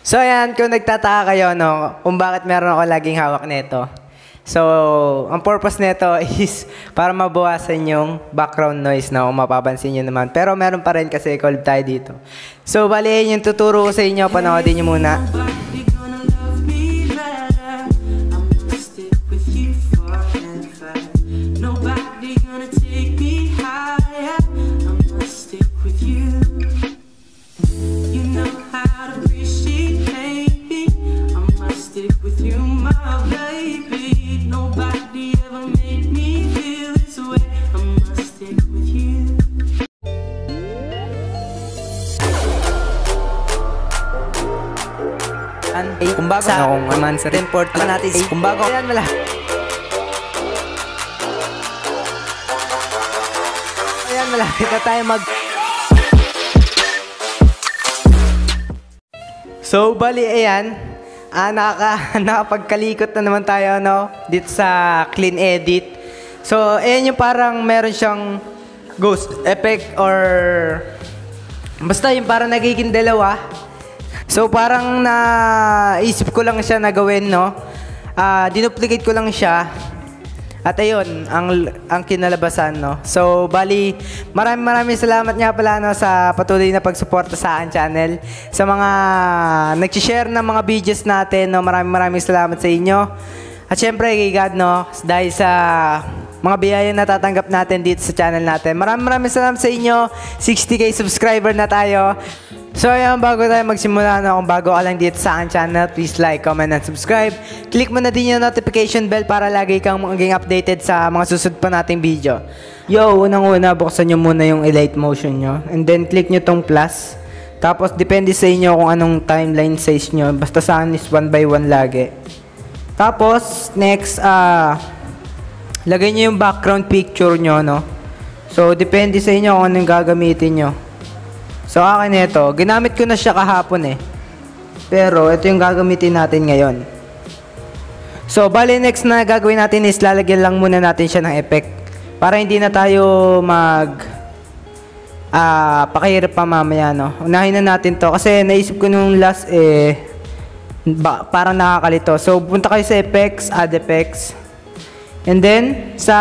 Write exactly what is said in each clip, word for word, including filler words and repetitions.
So ayan, kung nagtataka kayo, no, kung bakit meron ako laging hawak nito. So, ang purpose nito is para mabawasan yung background noise na kung mapapansin nyo naman. Pero meron pa rin kasi equal tayo dito. So, bali yung tuturo ko sa inyo, panoodin nyo muna. Ay, kumbaga sa akong aman sa report na natin ay kumbaga yan wala. Ayan, malapit na tayo mag So, bali ayan, ah, nakaka, nakapagkalikot na naman tayo, no, dito sa clean edit. So, ayan yung parang meron siyang ghost effect or basta yung parang nagiging dalawa. So, parang naisip ko lang siya na gawin, no? Uh, dinuplicate ko lang siya. At ayun, ang, ang kinalabasan, no? So, bali, maraming maraming salamat nga pala, no, sa patuloy na pagsuporta sa akin channel. Sa mga nag-share ng mga videos natin, no? Maraming maraming salamat sa inyo. At syempre, kay God, no? Dahil sa mga biyaya na tatanggap natin dito sa channel natin. Maraming maraming salamat sa inyo. sixty K subscriber na tayo. So ayan, bago tayo magsimula, na kung bago ka lang dito sa aking channel, please like, comment, and subscribe. Click mo na din yung notification bell para lagi kang maging updated sa mga susunod pa nating video. Yo, unang-una, buksan nyo muna yung elite motion nyo. And then click nyo tong plus. Tapos depende sa inyo kung anong timeline size nyo. Basta sa akin is one by one lagi. Tapos, next, ah, uh, lagay nyo yung background picture nyo, no? So, depende sa inyo kung anong gagamitin nyo. So, akin ito, ginamit ko na siya kahapon eh. Pero, ito yung gagamitin natin ngayon. So, bali next na gagawin natin is lalagyan lang muna natin siya ng effect. Para hindi na tayo mag ah, pakihirap pa mamaya, no? Unahin na natin to. Kasi naisip ko nung last eh, ba, parang nakakalito. So, punta kayo sa effects, add effects. And then, sa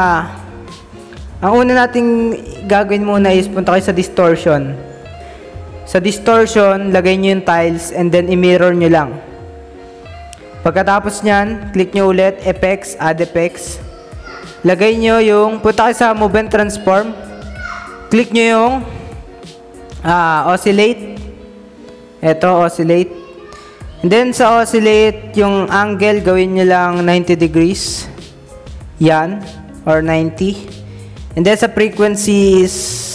ang una nating gagawin muna is punta kayo sa distortion. Sa distortion, lagay nyo yung tiles and then i-mirror nyo lang. Pagkatapos nyan, click nyo ulit, effects, add effects. Lagay nyo yung, punta kayo sa move and transform. Click nyo yung uh, oscillate. Ito, oscillate. And then sa oscillate, yung angle, gawin nyo lang ninety degrees. Yan, or ninety. And then sa frequency is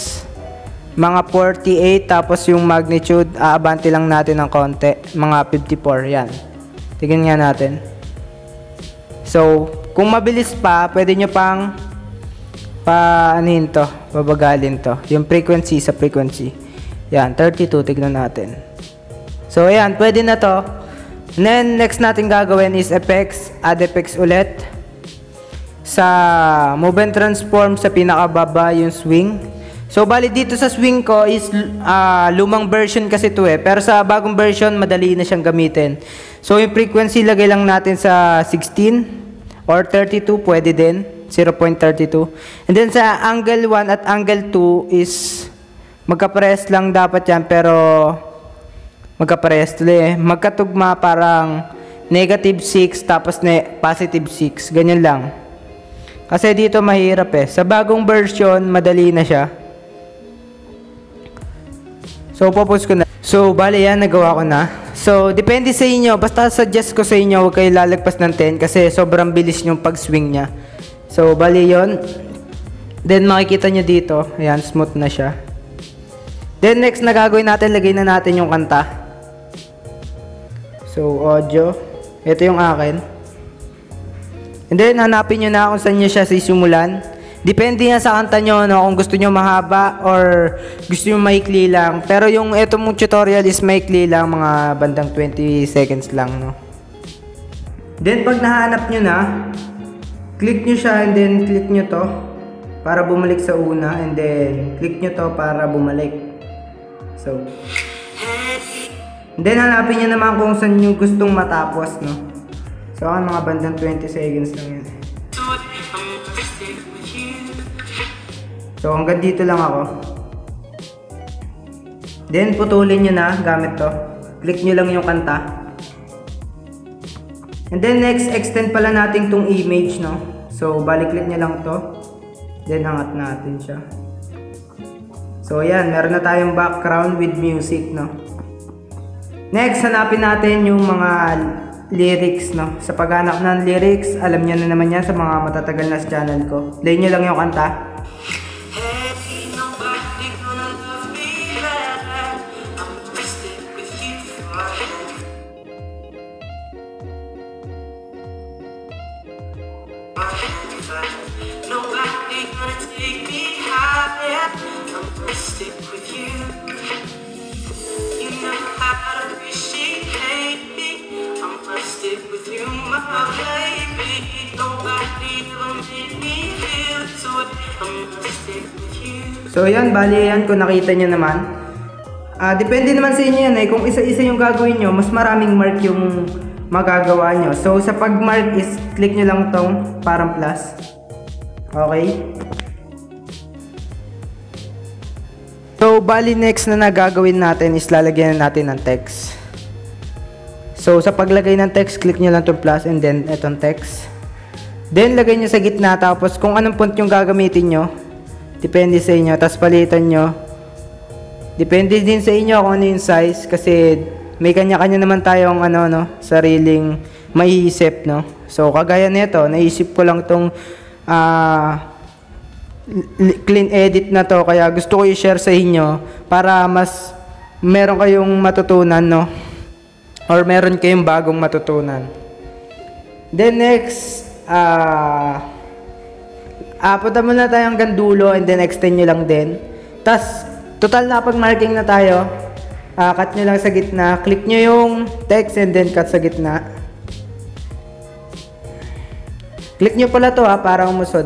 mga forty-eight, tapos yung magnitude, aabante lang natin ng konti, mga fifty-four, yan. Tignan nga natin. So, kung mabilis pa, pwede nyo pang pa-anin to, babagalin to. Yung frequency sa frequency. Yan, thirty-two, tignan natin. So, ayan, pwede na to. And then, next natin gagawin is effects, add effects ulit. Sa move and transform, sa pinakababa yung swing. So, bali dito sa swing ko is uh, lumang version kasi to eh. Pero sa bagong version, madali na siyang gamitin. So, yung frequency, lagay lang natin sa sixteen or thirty-two, pwede din. zero point three two. And then sa angle one at angle two is magkapares lang dapat yan. Pero magkapares tuloy eh. Magkatugma parang negative six tapos ne positive six. Ganyan lang. Kasi dito mahirap eh. Sa bagong version, madali na siya. So, popos ko na. So, bali yan, nagawa ko na. So, depende sa inyo. Basta suggest ko sa inyo, huwag kayo lalagpas ng ten kasi sobrang bilis yung pag-swing niya. So, bali yon. Then, makikita nyo dito. Ayan, smooth na siya. Then, next na gagawin natin, lagay na natin yung kanta. So, audio. Ito yung akin. And then, hanapin nyo na kung saan nyo siya sisimulan. Depende nga sa kanta nyo, no, kung gusto nyo mahaba or gusto nyo maikli lang. Pero yung ito mong tutorial is maikli lang, mga bandang twenty seconds lang, no. Then, pag nahanap nyo na, click nyo siya and then click nyo to para bumalik sa una. And then, click nyo to para bumalik. So, Then, hanapin nyo naman kung saan nyo gustong matapos, no? So, ang mga bandang twenty seconds lang yan. So, hanggang dito lang ako. Then, putulin nyo na gamit to. Click nyo lang yung kanta. And then, next, extend pala natin tong image, no? So, balik-click nyo lang to. Then, angat natin siya. So, yan. Meron na tayong background with music, no? Next, hanapin natin yung mga lyrics, no? Sa paghanap ng lyrics, alam nyo na naman yan sa mga matatagal na sa channel ko. Play nyo lang yung kanta. So yan, bali yan kung nakita nyo naman. Uh, depende naman sa inyo yan eh. Kung isa-isa yung gagawin nyo, mas maraming mark yung magagawa nyo. So sa pag-mark is click nyo lang tong parang plus. Okay? So bali next na nagagawin natin is lalagyan natin ng text. So sa paglagay ng text, click nyo lang tong plus and then etong text. Then lagay nyo sa gitna, tapos kung anong font yung gagamitin nyo, depende sa inyo. Tapos palitan nyo. Depende din sa inyo kung ano yung size. Kasi may kanya-kanya naman tayong ano, no, sariling maiisip, no. So kagaya nito, naisip ko lang tong uh, clean edit na to. Kaya gusto ko i-share sa inyo para mas meron kayong matutunan, no. Or meron kayong bagong matutunan. Then next, ah... Uh, Ah, punta muna tayo hanggang dulo and then extend nyo lang din. Tas, total na pag marking na tayo. Ah, cut nyo lang sa gitna. Click nyo yung text and then cut sa gitna. Click nyo pala to ha, para umusod.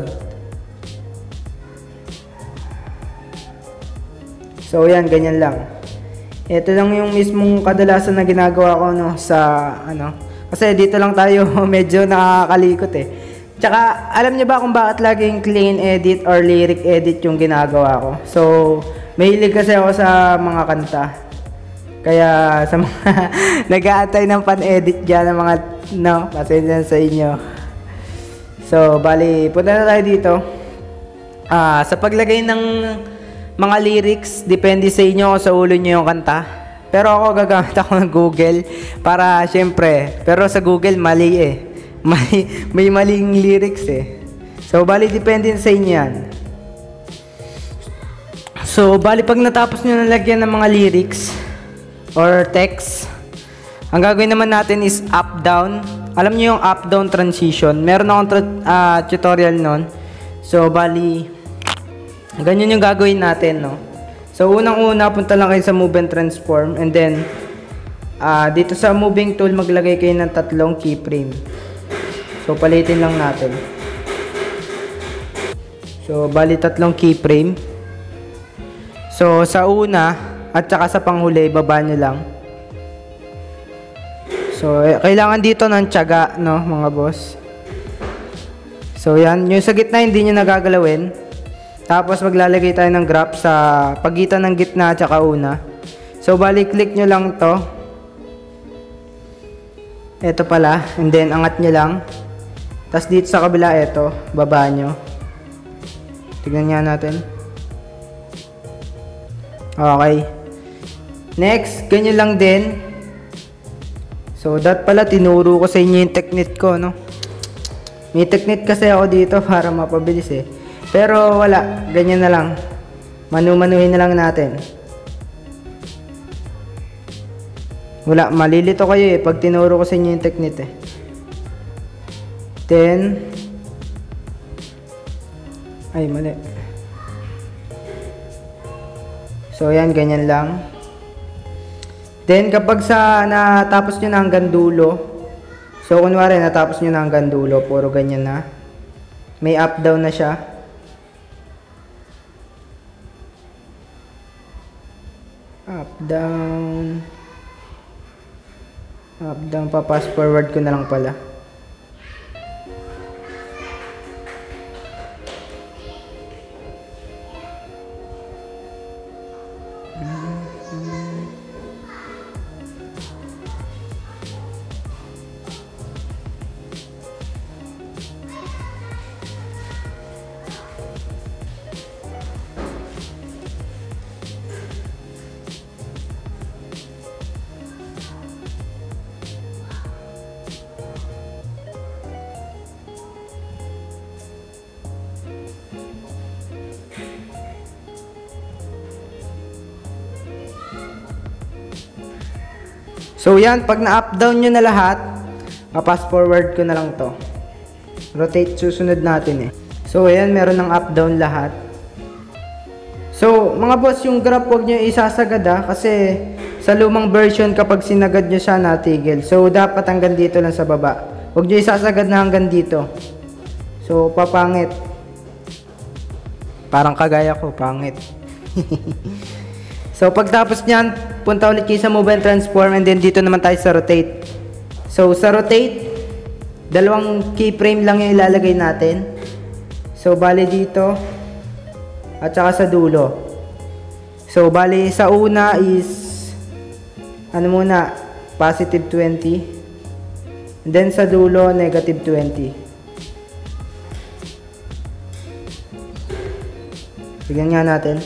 So yan, ganyan lang. Ito lang yung mismong kadalasan na ginagawa ko, no, sa ano. Kasi dito lang tayo medyo nakakalikot eh. Tsaka, alam niyo ba kung bakit laging clean edit or lyric edit yung ginagawa ko? So, mahilig kasi ako sa mga kanta. Kaya, sa mga nag-aantay ng pan-edit dyan, ng mga, no, pasensya sa inyo. So, bali, punta na tayo dito. Ah, sa paglagay ng mga lyrics, depende sa inyo kung sa ulo nyo yung kanta. Pero ako, gagamit ako ng Google para, syempre, pero sa Google, mali eh. May, may maling lyrics eh. So, bali, depende sa inyo yan. So, bali, pag natapos nyo nalagyan ng mga lyrics or text, ang gagawin naman natin is up-down. Alam nyo yung up-down transition. Meron akong uh, tutorial nun. So, bali, ganyan yung gagawin natin, no? So, unang-una, punta lang kayo sa Move and Transform. And then, uh, dito sa Moving Tool, maglagay kayo ng tatlong keyframe. So, palitin lang natin. So, bali tatlong keyframe. So, sa una, at saka sa panghuli, baba nyo lang. So, eh, kailangan dito ng tiyaga, no, mga boss. So, yan. Yung sa gitna, hindi nyo nagagalawin. Tapos, maglalagay tayo ng graph sa pagitan ng gitna at saka una. So, bali, click nyo lang to. Ito pala. And then, angat nyo lang. Tapos dito sa kabila, ito, baba nyo. Tignan nga natin. Okay. Next, ganyan lang din. So, that pala, tinuro ko sa inyo yung technique ko, no? May technique kasi ako dito para mapabilis eh. Pero wala, ganyan na lang. Manu-manuhin na lang natin. Wala, malilito kayo eh pag tinuro ko sa inyo yung technique eh. Then, ay mali. So yan, ganyan lang. Then kapag sa natapos nyo na hanggang dulo, so kunwari natapos nyo na hanggang dulo, puro ganyan na. May up down na siya. Up down. Up, down pa, fast forward ko na lang pala. So yan, pag na-up down nyo na lahat, pa-fast forward ko na lang to. Rotate, susunod natin eh. So ayan, meron ng up down lahat. So mga boss, yung graph huwag nyo isasagad ha, kasi sa lumang version kapag sinagad nyo siya natigil. So dapat hanggang dito lang sa baba. Huwag nyo isasagad na hanggang dito. So papangit. Parang kagaya ko, pangit. So pagtapos niyan, punta ulit kayo sa move and transform, and then dito naman tayo sa rotate. So sa rotate, dalawang keyframe lang yung ilalagay natin. So bali dito at saka sa dulo. So bali sa una is ano muna, positive twenty. And then sa dulo, negative twenty. Tignan nga natin.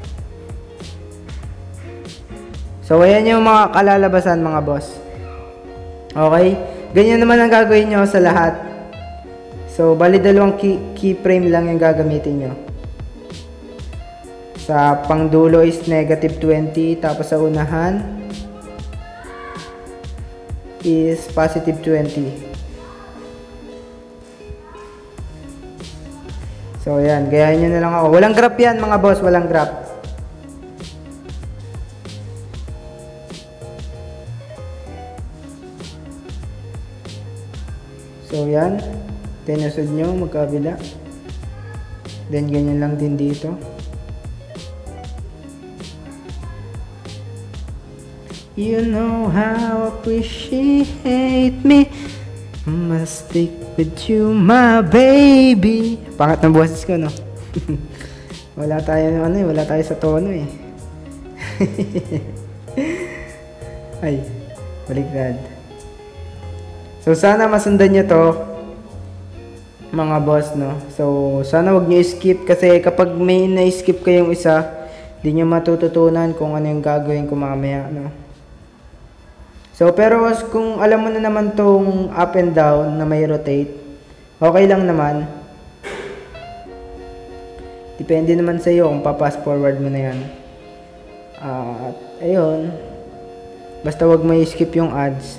So, ayan yung mga kalalabasan mga boss. Okay? Ganyan naman ang gagawin nyo sa lahat. So, bali dalawang key, keyframe lang yung gagamitin nyo. Sa pangdulo is negative twenty. Tapos sa unahan is positive twenty. So, ayan. Gayahin nyo na lang ako. Walang graph yan mga boss. Walang graph. So yan, tinusod nyo magkabila. Then ganyan lang din dito. You know how appreciate me, must stick with you my baby. Pangat ng boses ko no. Wala tayo ano eh, wala tayo sa tono eh. Ay, baliktad. So sana masundan nyo to mga boss no. So sana wag nyo skip, kasi kapag may na-skip kayong isa, di nyo matututunan kung ano yung gagawin ko mamaya no. So pero kung alam mo na naman tong up and down na may rotate, okay lang naman. Depende naman sa iyo kung pa-pass forward mo na yan. Uh, at ayun, basta wag may skip yung ads.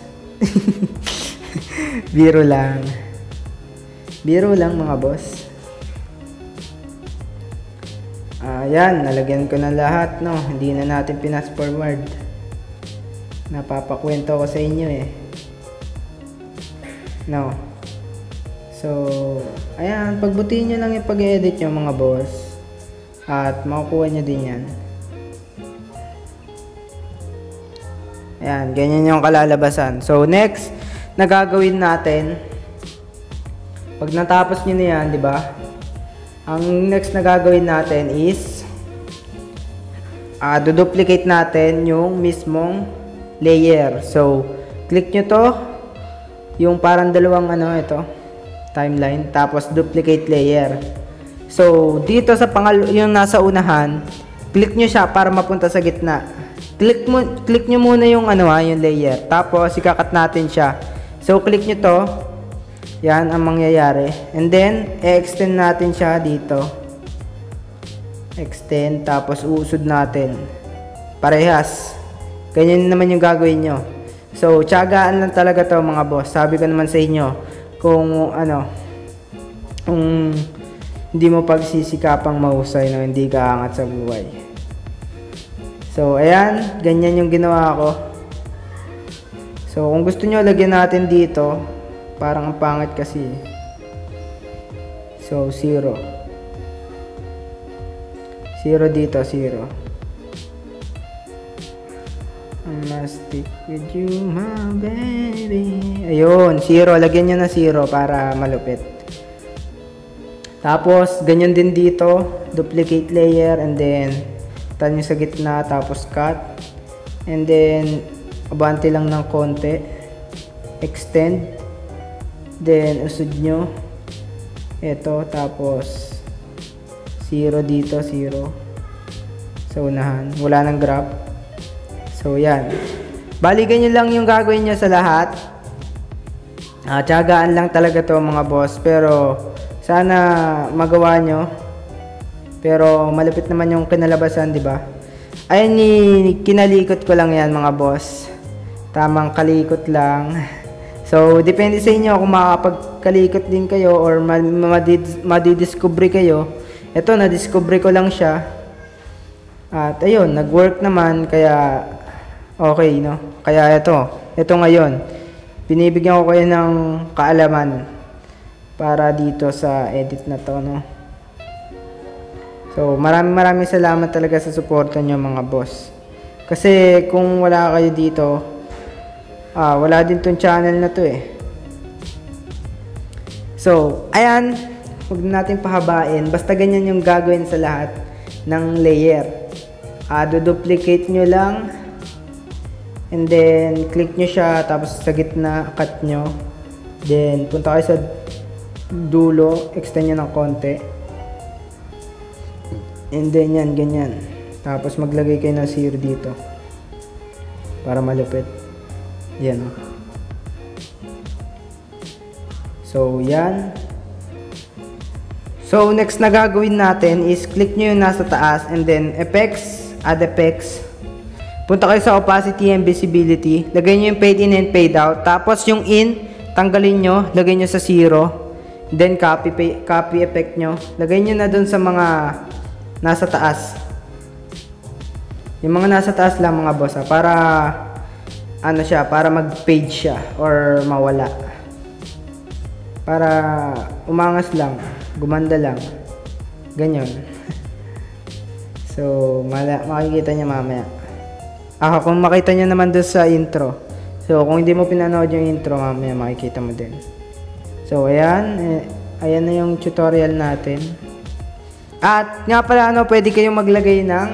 Biro lang. Biro lang mga boss. Ayan, nalagyan ko na lahat no. Hindi na natin pinas forward. Napapakwento ko sa inyo eh. No. So, ayan, pagbutihin nyo lang yung pag-edit nyo mga boss. At makukuha nyo din yan. Ayan, ganyan yung kalalabasan. So, next na gagawin natin, pag natapos nyo na yan, di ba? Ang next na gagawin natin is uh, duduplicate natin yung mismong layer. So, click nyo to, yung parang dalawang ano ito, timeline, tapos duplicate layer. So, dito sa pangal yung nasa unahan, click nyo siya para mapunta sa gitna. Click mo, click nyo muna yung ano ha, yung layer. Tapos, ikakat natin siya. So, click nyo to. Yan ang mangyayari. And then, e-extend natin siya dito. Extend, tapos uusod natin. Parehas. Ganyan naman yung gagawin nyo. So, tiyagaan lang talaga to mga boss. Sabi ko naman sa inyo, kung ano, kung hindi mo pagsisikapang mahusay na hindi ka angat sa buhay. So, ayan. Ganyan yung ginawa ko. So, kung gusto nyo, lagyan natin dito. Parang ang pangit kasi. So, zero. Zero dito, zero. I must stick with you, my baby. Ayun, zero. Lagyan nyo na zero para malupit. Tapos, ganyan din dito. Duplicate layer and then tan nyo sa gitna tapos cut. And then, abante lang ng konti. Extend. Then, usod nyo. Ito, tapos zero dito, zero. Sa unahan. Wala nang grab. So, yan. Bali, ganyan lang yung gagawin nyo sa lahat. Ah, tiyagaan lang talaga to mga boss. Pero, sana magawa nyo. Pero, malapit naman yung kinalabasan, di ba? Ayun, ni kinalikot ko lang yan mga boss. Tamang kalikot lang. So, depende sa inyo kung makakapagkalikot din kayo or madidiscovery kayo. Ito, nadiscovery ko lang siya. At, ayun, nag-work naman. Kaya, okay, no? Kaya ito, ito ngayon, binibigyan ko kayo ng kaalaman para dito sa edit na to, no? So, maraming maraming salamat talaga sa suporta nyo mga boss. Kasi kung wala kayo dito, ah, wala din tong channel na to eh. So, ayan, huwag natin pahabain. Basta ganyan yung gagawin sa lahat ng layer. Ah, do-duplicate nyo lang. And then, click nyo siya, tapos sa gitna, cut nyo. Then, punta kayo sa dulo, extend nyo ng konti. And then, yan, ganyan. Tapos, maglagay kayo ng zero dito. Para malupit. Yan. So, yan. So, next na gagawin natin is, click nyo yung nasa taas, and then, effects, add effects. Punta kayo sa opacity and visibility. Lagay nyo yung fade in and fade out. Tapos yung in, tanggalin nyo. Lagay nyo sa zero. Then copy, pay, copy effect nyo. Lagay nyo na dun sa mga nasa taas. Yung mga nasa taas lang mga boss ha. Para ano siya, para mag-fade siya. Or mawala. Para umangas lang. Gumanda lang. Ganyan. So, makikita nyo mamaya. Ah, kung makita nyo naman doon sa intro. So, kung hindi mo pinanood yung intro, mamaya makikita mo din. So, ayan. Eh, ayan na yung tutorial natin. At, nga pala, ano, pwede kayong maglagay ng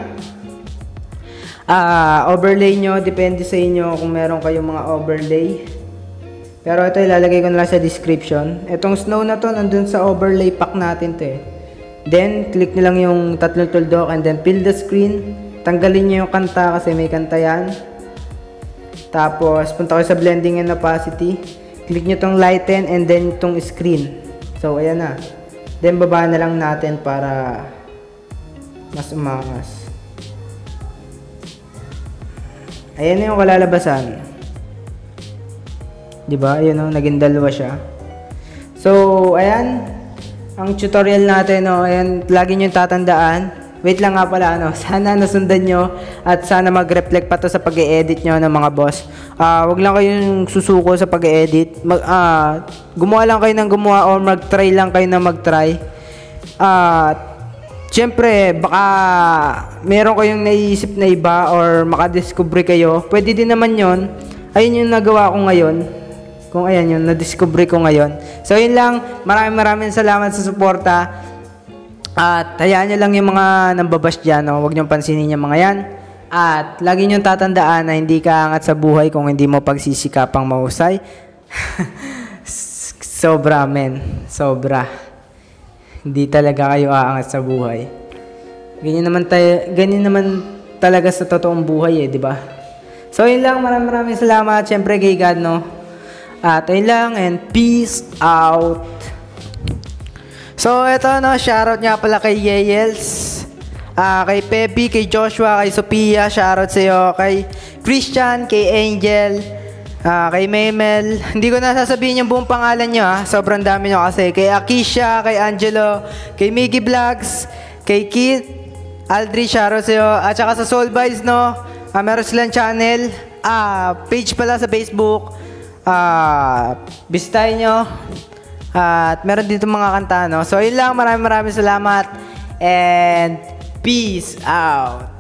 ah, overlay nyo. Depende sa inyo kung meron kayong mga overlay. Pero ito, ilalagay ko na lang sa description. Itong snow na to, nandun sa overlay pack natin to eh. Then, click nyo lang yung tatlong tuldok and then fill the screen. Tanggalin nyo yung kanta kasi may kanta yan. Tapos, punta kayo sa blending and opacity. Click nyo tong lighten and then itong screen. So, ayan na. Then, baba na lang natin para mas umangas. Ayan na yung kalalabasan. Diba? Ayan o, naging dalawa siya. So, ayan. Ang tutorial natin, o, ayan, lagi nyo tatandaan. Wait lang nga pala, ano, sana nasundan nyo at sana mag-reflect pa to sa pag-e-edit nyo ng mga boss. Uh, wag lang kayong susuko sa pag-e-edit. Mag, uh, gumawa lang kayo ng gumawa o mag-try lang kayo na mag-try. Uh, Siyempre, baka meron kayong naiisip na iba or makadiscover kayo. Pwede din naman yon. Ayun yung nagawa ko ngayon. Kung ayan yun, na-discover ko ngayon. So, yun lang. Maraming maraming salamat sa suporta. At hayaan nyo lang yung mga nambabash dyan, no? Huwag nyo pansinin yung mga yan. At lagi nyo tatandaan na hindi ka angat sa buhay kung hindi mo pagsisikapang mahusay. Sobra, men. Sobra. Hindi talaga kayo aangat sa buhay. Ganyan naman, tayo, ganyan naman talaga sa totoong buhay eh, di ba? So, yun lang. Maraming maraming salamat. Siyempre kay God, no? At yun lang and peace out. So, eto no, shoutout nga pala kay Yeyels, uh, kay Pepe, kay Joshua, kay Sophia, shoutout sa'yo, kay Christian, kay Angel, uh, kay Memel. Hindi ko na sasabihin yung buong pangalan nyo ha, sobrang dami nyo kasi. Kay Akisha, kay Angelo, kay Miggy Vlogs, kay Keith, Aldri, shoutout sa'yo. At saka sa Soul Vibes no, uh, meron silang channel, uh, page pala sa Facebook, uh, bisitahin nyo. At meron dito mga kanta, no? So, yun lang. Maraming maraming salamat. And peace out.